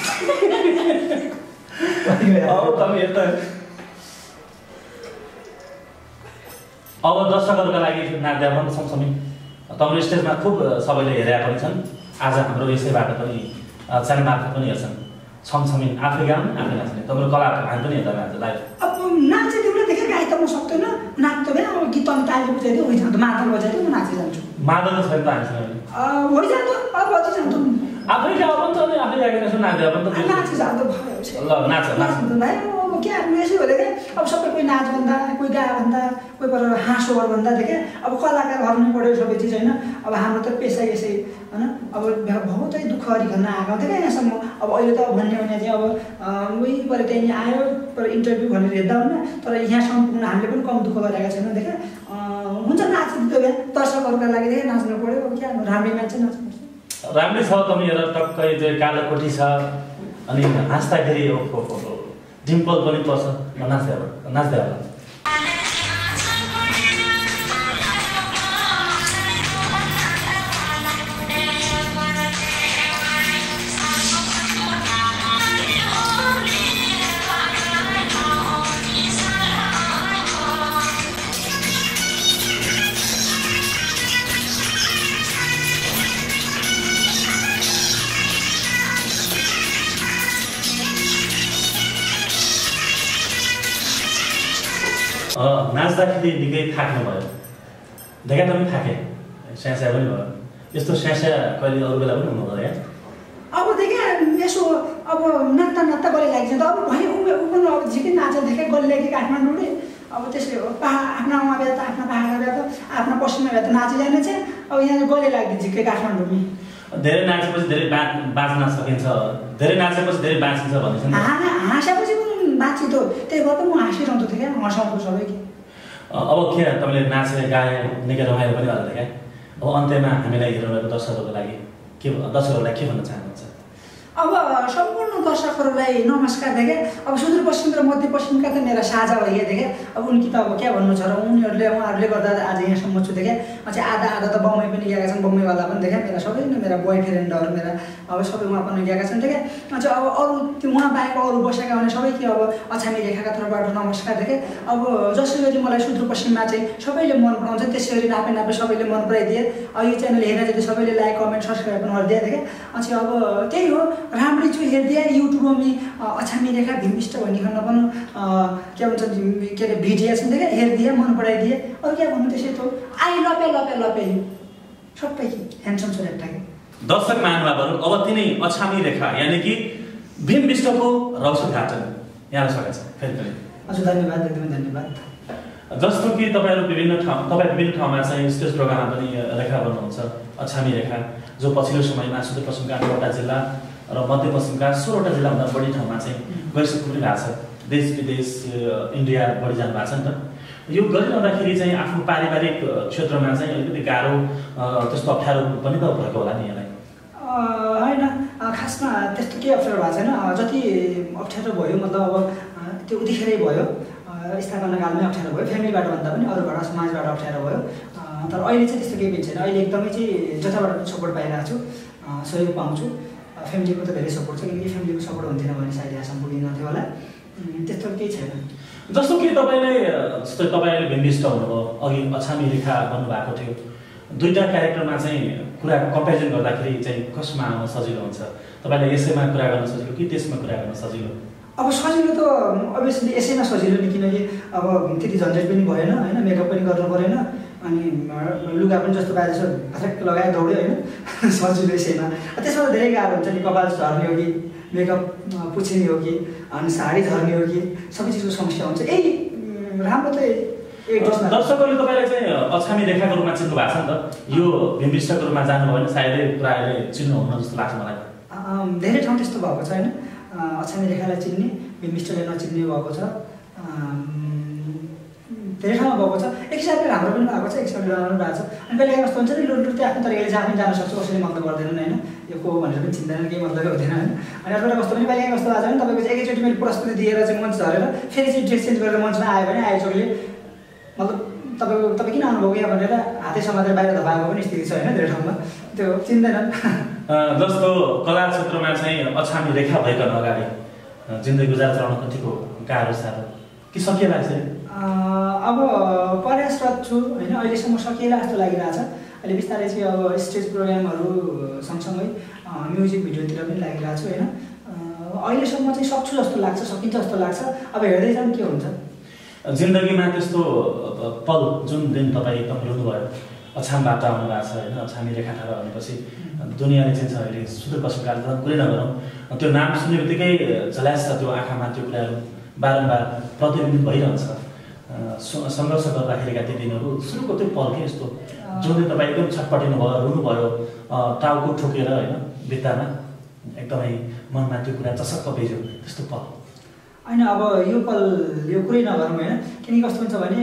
अब तपाईँ यता अब दर्शकहरूका लागि नाच्दा सँगसँगै तपाईँले स्टेजमा खुब सबैले हेरेका पनि छन् आज हाम्रो यसैबाट पनि च्यानल मार्फत पनि हेर्छन् सँगसँगै आफै गाउने आफै नाच्ने तपाईँको कला हामी पनि हेर्दा नाच्छ लाइभ
अब नाच्ने तिमीले देखेँ गाई त म सक्दैन नाच्नु भए अब गीत अनि ताली बुझाइदियो होइ जान्छ मादल बजाइदियो म नाचि जान्छु
मादल त छैन त हामीसँग
होइ जान्छ अब अझै जान्छु
आफै गाउँ पनि त आफै गाएको यसो नाच्दा पनि त
नाचि जाँदा भयो
ल नाच
नाच्नु भाइ अब के हामी यसो हो क्या अब सबै कोही नाच भन्दा कोही गा भन्दा कोही पर हाँसोहरू भन्दा देखेँ अब कलाकार गर्नु पऱ्यो सबै चिज होइन अब हाम्रो त पेसा यसै होइन अब बहुत चाहिँ दुःख गरिकन आएको थियो क्या यहाँसम्म अब अहिले त भन्ने भने चाहिँ अब उही पऱ्यो त्यहाँनिर आयो पर इन्टरभ्यू भनेर हेर्दा हुन्न तर यहाँसम्म पुग्न हामीले पनि कम दुःख गरेका छैनौँ देखेँ हुन्छ नाचिदियो भए दर्शकहरूका लागि देखेँ नाच्नु पऱ्यो अब क्या राम्रै मान्छे नाच्नुपर्छ
राम्रै छ तपाईँ हेर टक्कै त्यो कालो कोठी छ अनि हाँस्दाखेरि डिम्पल पनि पर्छ नाच्दै होला नाच्दै होला नाच्दाखेरि निकै थाक्नु भयो देखा पनि थाकेँ स्यास्या पनि भयो यस्तो स्यास्या कहिले अरू बेला पनि हुनु भयो
अब देखेँ यसो अब नाच्दा नाच्दा गले लाग्छ त अब भयो ऊ पनि अब झिकै नाच्दा देखेँ गले लाग्यो काठमाडौँले अब त्यसै हो पहा आफ्नो गाउँमा भए त आफ्नो पाहाडमा भए त आफ्नो पश्चिममा भए त नाचिजाने चाहिँ अब यहाँ गले लाग्यो झिकै काठमाडौँमै
धेरै नाचेपछि धेरै बा बाँच्न सकिन्छ धेरै नाचेपछि धेरै बाँचिन्छ भन्ने छ
हाँसेपछि पनि बाँचित हो त्यही भएर त म हाँसिरहन्छु थिएँ क्या हँसाउँछु सबै कि
अब के तपाईँले नाचे गाए निकै रमाइलो पनि होला क्या अब अन्त्यमा हामीलाई हेर्नुभएको दर्शकहरूको लागि के दर्शकहरूलाई के भन्न चाहनुहुन्छ
अब सम्पूर्ण दर्शकहरूलाई नमस्कार देखेँ अब सुदूरपश्चिम र मध्यपश्चिमका त मेरा साझा भइए देखेँ अब उनकी त अब क्या भन्नु छ र उनीहरूले उहाँहरूले गर्दा आज यहाँसम्म छु देखेँ चाहिँ आधा आधा त बम्बई पनि गएका छन् बम्बईवाला पनि देखेँ मेरा सबै नै मेरा बोय फ्रेन्डहरू मेरा अब सबै उहाँ पनि गएका छन् देखेँ चाहिँ अब अरू त्यो उहाँ बाहेक अरू बसेका भने सबै के अब अछामी रेखाका तर्फबाट नमस्कार देखेँ अब जसरी गरी मलाई सुदूरपश्चिममा चाहिँ सबैले मन पराउँछ त्यसै गरी नापे नापे सबैले मन पराइदिए अब यो च्यानल हेर्न चाहिँ सबैले लाइक कमेन्ट सब्सक्राइब पनि गरिदिए देखेँ चाहिँ अब त्यही हो राम्रै छु हेरिदिए युट्युबमा अछामी रेखा भीमिष्ट भनिकन पनि के भन्छ के अरे भिडियो छ देखेँ हेरिदिए मन पराइदिए अरू क्या भन्नु त्यसै त आई लपे लपे लपे सबै ह्यान्डसम छ एउटा
दर्शक महानुभावहरू अब तिनै अछामी रेखा यानि कि भीमविष्टको रौसघाटन यहाँ सकेको छ फेरि पनि
हजुर धन्यवाद एकदमै धन्यवाद
जस्तो कि तपाईँहरू विभिन्न ठाउँ तपाईँ विभिन्न ठाउँमा चाहिँ स्टेज प्रोग्राममा पनि रेखा गर्नुहुन्छ अछामी रेखा जो पछिल्लो समयमा सुदूरपश्चिमका नौवटा जिल्ला र मध्यपश्चिमका सोह्रवटा जिल्लाभन्दा बढी ठाउँमा चाहिँ गइसक्नु पनि भएको छ। देश विदेश इन्डिया बढी जानु भएको छ नि त। यो गरिरहँदाखेरि चाहिँ आफ्नो पारिवारिक क्षेत्रमा चाहिँ अलिकति गाह्रो त्यस्तो अप्ठ्यारो पनि त भएको होला नि यसलाई?
होइन, खासमा त्यस्तो केही अप्ठ्यारो भएको छैन। जति अप्ठ्यारो भयो मतलब अब त्यो उतिखेरै भयो, स्थापना कालमै अप्ठ्यारो भयो, फ्यामिलीबाट भन्दा पनि अरूबाट समाजबाट अप्ठ्यारो भयो। तर अहिले चाहिँ त्यस्तो केही पनि छैन। अहिले एकदमै चाहिँ जताबाट सपोर्ट पाइरहेको छु, सहयोग पाउँछु। फ्यामिलीको त धेरै सपोर्ट छ, किनकि फ्यामिलीको सपोर्ट हुन्थेन भने सायद यहाँसम्म पुगिन्थ्यो होला। त्यस्तो केही छैन।
जस्तो कि तपाईँले जस्तै तपाईँले बिम्बिष्ट हुनुभयो, अघि अछामी रेखा भन्नुभएको थियो, दुईवटा क्यारेक्टरमा चाहिँ कुरा कम्पेरिजन गर्दाखेरि चाहिँ कसमा आउन सजिलो हुन्छ? तपाईँलाई यसैमा कुरा गर्न सजिलो कि त्यसमा कुरा गर्न सजिलो?
अब सजिलो त अभियसली यसैमा सजिलो नि, किनकि अब त्यति झन्झट पनि भएन होइन, मेकअप पनि गर्नु परेन, अनि लुगा पनि जस्तो पाए जस्तो फ्याक्ट लगाएर दौड्यो होइन, सजिलो यसैमा। त्यसमा त धेरै गाह्रो हुन्छ नि, कपाल झर्ने हो कि मेकअप पुछिने हो कि अनि साडी झर्ने हो कि सबै चिजको समस्या हुन्छ। यही राम्रो त
दर्शकहरूले तपाईँलाई चाहिँ अछामी रेखाको रूपमा चिन्नु भएको छ नि त, यो बिम्बिष्टको रूपमा जानुभयो भने सायदै प्रायःले चिन्नुहुन्न जस्तो लाग्छ मलाई।
धेरै ठाउँ त्यस्तो भएको छ होइन, अछामी रेखालाई चिन्ने बिम्बिष्टले नचिन्ने भएको छ, धेरै ठाउँमा भएको छ। एक हिसाबले राम्रो पनि भएको छ, एक हिसाबले राम्रो पनि भएको छ। अनि कहिले कस्तो हुन्छ नि, नृत्य आफ्नो तरिकाले जहाँ पनि जान सक्छ, कसैले मतलब गर्दैनन् होइन, यो को भनेर पनि चिन्दैन, केही मतलबै हुँदैन होइन। अनि अर्को कस्तो पनि कहिले कस्तो भएको छ भने तपाईँको चाहिँ एकैचोटि मैले प्रस्तुति दिएर चाहिँ मञ्च झरेर फेरि चाहिँ ड्रेस चेन्ज गरेर मञ्चमा आयो भने आयोजकले मतलब तपाईँको तपाईँ किन आउनुभयो यहाँ भनेर हातै समातेर बाहिर धपाएको पनि स्थिति छ होइन, धेरै ठाउँमा त्यो चिन्दैनन्।
जस्तो कला क्षेत्रमा चाहिँ अछामी रेखा भइकन अगाडि जिन्दगी गुजार चलाउन कतिको गाह्रो साह्रो कि सकिएला चाहिँ?
अब प्रयासरत छु होइन, अहिलेसम्म सकिएला जस्तो लागिरहेछ। अहिले बिस्तारै चाहिँ अब स्टेज प्रोग्रामहरू सँगसँगै म्युजिक भिडियोतिर पनि लागिरहेको छु होइन। अहिलेसम्म चाहिँ सक्छु जस्तो लाग्छ, सकिन्छ जस्तो लाग्छ। अब हेर्दै जाऊँ के हुन्छ।
जिन्दगीमा त्यस्तो पल जुन दिन तपाईँ एकदम रुनुभयो, अछामबाट आउनु भएको छ होइन, अछामी रेखा थाहा भनेपछि दुनियाँले चिन्छ अहिले सुदूरपश्चिमकाल त कुरै नगरौँ, त्यो नाम सुन्ने बित्तिकै झल्यास त्यो आँखामा त्यो कुराहरू बारम्बार प्रतिबिम्बित भइरहन्छ। सङ्घर्ष गर्दाखेरिका ती दिनहरू सुरुको त्यो पल के यस्तो जुन दिन तपाईँ एकदम छटपटिनु भयो, रुनुभयो, टाउको ठोकेर होइन भित्तामा एकदमै मनमा त्यो कुरा चसक्क बेज्यो, त्यस्तो पल?
होइन, अब यो पल यो कुरै नगरौँ होइन, किनकि कस्तो हुन्छ भने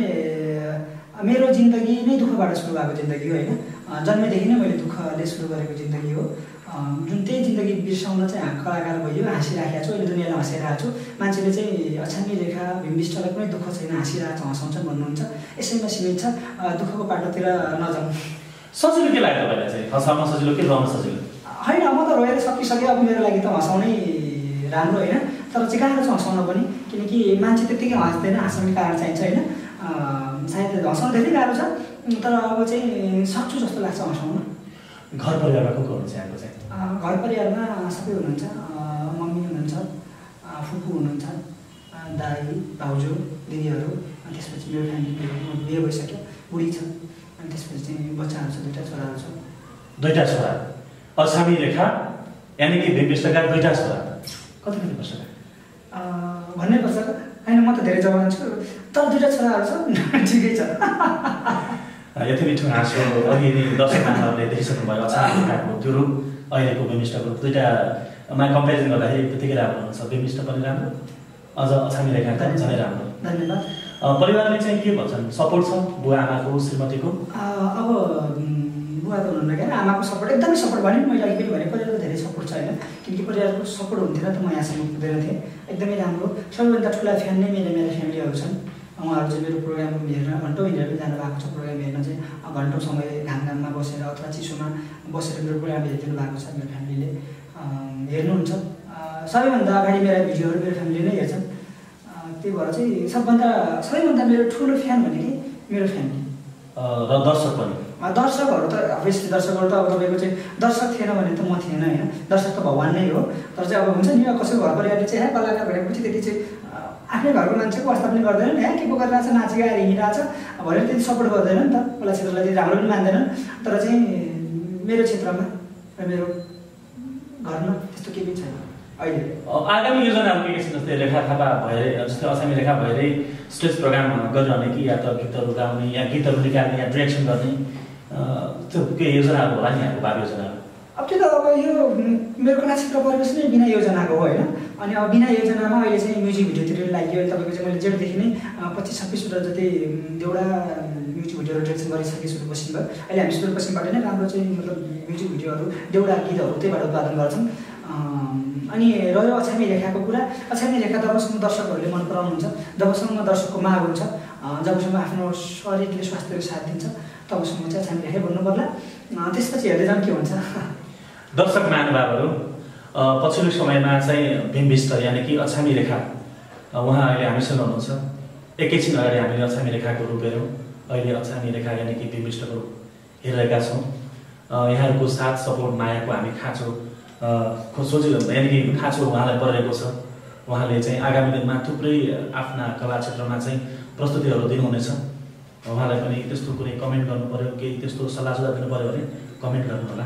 मेरो जिन्दगी नै दुःखबाट सुरु भएको जिन्दगी हो होइन। जन्मेदेखि नै मैले दुःखले सुरु गरेको जिन्दगी हो, जुन त्यही जिन्दगी बिर्साउन चाहिँ कलाकार भइयो, हाँसिराखेको छु। अहिले दुनियाँलाई हँसाइरहेको छु। मान्छेले चाहिँ अछामी रेखा बिम्बिष्टलाई कुनै दुःख छैन, हाँसिरहेको छ, हँसाउँछन् भन्नुहुन्छ, यसैमा सीमित छ। दुःखको बाटोतिर नजाउँ।
सजिलो के लाग्यो तपाईँलाई चाहिँ, हँसाउन सजिलो कि रोउन सजिलो?
होइन, म त रोएर सकिसकेँ, अब मेरो लागि त हँसाउनै राम्रो होइन, तर चाहिँ गाह्रो छ हँसाउन पनि, किनकि मान्छे त्यत्तिकै हाँस्दैन, हाँसाउने कारण चाहिन्छ होइन। सायद हँसाउन धेरै गाह्रो छ, तर अब चाहिँ सक्छु जस्तो लाग्छ हँसाउन।
घर परिवारमा को को हुनुहुन्छ यहाँको चाहिँ?
घर परिवारमा सबै हुनुहुन्छ, मम्मी हुनुहुन्छ, फुपू हुनुहुन्छ, दाइ भाउजू दिदीहरू, अनि त्यसपछि मेरो फ्यामिली बिहे भइसक्यो, बुढी छ, अनि त्यसपछि चाहिँ बच्चाहरू छ, दुईवटा छोराहरू छ।
दुईवटा छोरा? अछामी रेखा यानि कि बिम्बिष्टका दुईवटा छोरा, कति कति वर्षका
भन्नै पर्छ? होइन, म त धेरै जवान छु, तर दुईवटा छोराहरू छ, ठिकै छ।
यति मिठो हाँसो अघि नै दर्शकहरूले देखिसक्नुभयो, अछामी रेखाको त्यो रूप अहिलेको बिम्बिष्टको रूप दुईवटामा कम्पेरिजन गर्दाखेरि त्यतिकै राम्रो हुन्छ। बिम्बिष्ट पनि राम्रो, अझ अछामी रेखा पनि झनै राम्रो।
धन्यवाद।
परिवारले चाहिँ के भन्छन्, सपोर्ट छ बुवा आमाको श्रीमतीको?
अब बुवा त हुनुहुन्न क्या, आमाको सपोर्ट एकदमै सपोर्ट भने मैले अघि पनि भने परिवारको धेरै सपोर्ट छ होइन, किनकि परिवारको सपोर्ट हुन्थेन त म यहाँसम्म पुग्दैन थिएँ। एकदमै राम्रो, सबैभन्दा ठुला फ्यान नै मेरो मेरो फ्यामिलीहरू छन्। उहाँहरू चाहिँ मेरो प्रोग्राम हेरेर घन्टौँ हिँडेर पनि जानुभएको छ, प्रोग्राम हेर्न चाहिँ घन्टौँ समय घाम घाममा बसेर अथवा चिसोमा बसेर मेरो प्रोग्राम हेरिदिनु भएको छ। मेरो फ्यामिलीले हेर्नुहुन्छ, सबैभन्दा अगाडि मेरा भिडियोहरू मेरो फ्यामिली नै हेर्छन्। त्यही भएर चाहिँ सबभन्दा सबैभन्दा मेरो ठुलो फ्यान भनेकै मेरो फ्यामिली
र दर्शक पनि।
दर्शकहरू त अभियसली दर्शकहरू त अब तपाईँको चाहिँ दर्शक थिएन भने त म थिएन होइन, दर्शक त भगवान नै हो। तर चाहिँ अब हुन्छ नि, कसैको घर परिवारले चाहिँ कलाकार भनेपछि त्यति चाहिँ आफ्नै घरको मान्छेको वास्ता पनि गर्दैनन्, यहाँ के को गरिरहेछ, नाचिगाएर हिँडिरहेछ भनेर त्यति सपोर्ट गर्दैन नि त, कला क्षेत्रलाई त्यति राम्रो पनि मान्दैनन्। तर चाहिँ मेरो क्षेत्रमा र मेरो घरमा त्यस्तो केही पनि छैन अहिले।
आगामी योजनाहरू के के छन्? जस्तै रेखा थापा भएरै, जस्तै अछामी रेखा भएरै स्टेज प्रोग्राम गरिरहने कि या त गीतहरू गाउने या गीतहरू निकाल्ने या डिरेक्सन गर्ने, त्यो के योजनाहरू होला नि यहाँको भावी योजनाहरू?
अब त्यो त अब यो मेरो कला क्षेत्र परिवेश नै बिना योजनाको हो होइन। अनि अब बिना योजनामा अहिले चाहिँ म्युजिक भिडियोतिर लाग्यो। अहिले तपाईँको चाहिँ मैले जेठदेखि नै पच्चिस छब्बिसवटा जति देउडा म्युजिक भिडियोहरू डिरेक्सन गरिसकेँ सुदूरपश्चिमबाट। अहिले हामी सुदूरपश्चिमबाट नै राम्रो चाहिँ मतलब म्युजिक भिडियोहरू देउडा गीतहरू त्यहीबाट उत्पादन गर्छौँ। अनि रह्यो अछामी रेखाको कुरा, अछामी रेखा जबसम्म दर्शकहरूले मन पराउनुहुन्छ, जबसम्म दर्शकको माग हुन्छ, जबसम्म आफ्नो शरीरले स्वास्थ्यले साथ दिन्छ तबसम्म चाहिँ अछामी रेखै भन्नु पर्ला। त्यसपछि हेर्दै जाउँ के हुन्छ।
दर्शक महानुभावहरू, पछिल्लो समयमा चाहिँ बिम्बिष्ट यानि कि अछामी रेखा उहाँ अहिले हामीसँग हुनुहुन्छ। एकैछिन अगाडि हामीले अछामी रेखाको रूप हेऱ्यौँ, अहिले अछामी रेखा यानि कि बिम्बिष्टको रूप हेरिरहेका छौँ। यहाँहरूको साथ सपोर्ट मायाको हामी खाँचो सोचि यानि कि खाँचो उहाँलाई परिरहेको छ। उहाँले चाहिँ आगामी दिनमा थुप्रै आफ्ना कला क्षेत्रमा चाहिँ प्रस्तुतिहरू दिनुहुनेछ। उहाँलाई पनि त्यस्तो कुनै कमेन्ट गर्नु पऱ्यो, केही त्यस्तो सल्लाह सुझाव दिनु पऱ्यो भने कमेन्ट गर्नु होला।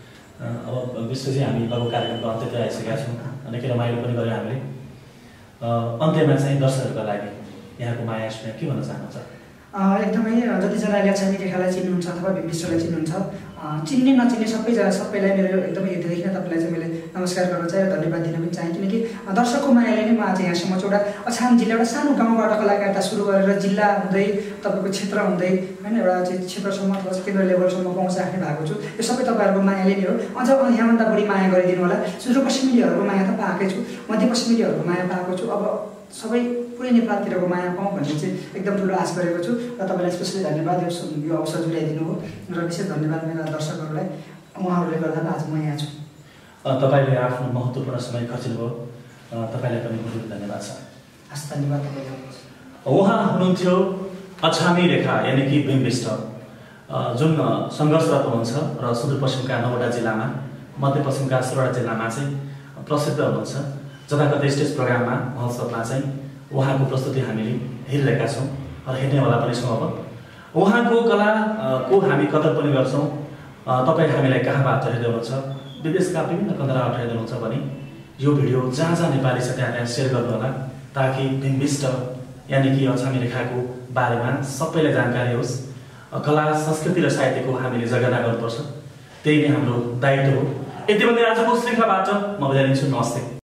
अब विशेष चाहिँ हामी अब कार्यक्रमको अन्त्यतिर आइसकेका छौँ, निकै रमाइलो पनि गऱ्यौँ हामीले। अन्त्यमा चाहिँ दर्शकहरूका लागि यहाँको माया स्नेह के भन्न चाहनुहुन्छ?
एकदमै जतिजनाले अछामी रेखालाई चिन्नुहुन्छ अथवा बिम्बिष्टलाई चिन्नुहुन्छ, चिन्ने नचिन्ने सबैजना सबैलाई मेरो एकदमै हृदयदेखि नै तपाईँलाई चाहिँ मैले नमस्कार गर्न चाहेँ, धन्यवाद दिन पनि चाहेँ। किनकि दर्शकको मायाले नै म आज यहाँसम्म चाहिँ एउटा अछाम जिल्ला एउटा सानो गाउँबाट कलाकारिता सुरु गरेर जिल्ला हुँदै तपाईँको क्षेत्र हुँदै होइन एउटा चाहिँ क्षेत्रसम्म अथवा केन्द्र लेभलसम्म पहुँच राख्ने भएको छु। यो सबै तपाईँहरूको मायाले नै हो। अझ यहाँभन्दा बढी माया गरिदिनु होला। सुदूरपश्चिमेलीहरूको माया त पाएकै छु, मध्यपश्चिमेलीहरूको माया पाएको छु। अब सबै पुरै नेपालतिरको माया पाऊँ भन्ने चाहिँ एकदम ठुलो आश गरेको छु र तपाईँलाई स्पेसली धन्यवाद यो अवसर जुटाइदिनु हो र विशेष धन्यवाद मेरा दर्शकहरूलाई, उहाँहरूले गर्दा आज म यहाँ छु।
तपाईँले आफ्नो महत्त्वपूर्ण समय खर्चिनुभयो, तपाईँलाई पनि बहुत धन्यवाद छ।
हस्, धन्यवाद तपाईँलाई।
उहाँ हुनुहुन्थ्यो अछामी रेखा यानि कि बिम्बिष्ट, जुन सङ्घर्षरत हुनुहुन्छ र सुदूरपश्चिमका नौवटा जिल्लामा मध्यपश्चिमका सोह्रवटा जिल्लामा चाहिँ प्रसिद्ध हुनुहुन्छ। जताकतै स्टेज प्रोग्राममा महोत्सवमा चाहिँ उहाँको प्रस्तुति हामीले हेरिरहेका छौँ र हेर्नेवाला पनि छौँ। अब उहाँको कलाको हामी कदर पनि गर्छौँ। तपाईँ हामीलाई कहाँबाट हेर्दै हुनुहुन्छ, विदेशका विभिन्न कन्दराबाट हेर्दै हुनुहुन्छ भने यो भिडियो जहाँ जहाँ नेपाली छ त्यहाँ त्यहाँ सेयर गर्नुहोला, ताकि बिम्बिष्ट यानि कि अछामी रेखाको बारेमा सबैलाई जानकारी होस्। कला संस्कृति र साहित्यको हामीले जगेर्ना गर्नुपर्छ, त्यही नै हाम्रो दायित्व हो। यति भन्दै आजको श्रृङ्खलाबाट म बिदा लिन्छु। नमस्ते।